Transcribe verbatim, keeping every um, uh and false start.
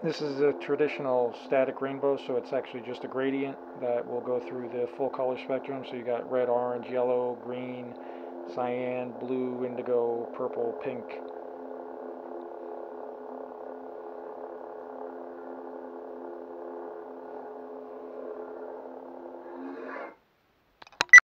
This is a traditional static rainbow, so it's actually just a gradient that will go through the full color spectrum. So you got red, orange, yellow, green, cyan, blue, indigo, purple, pink,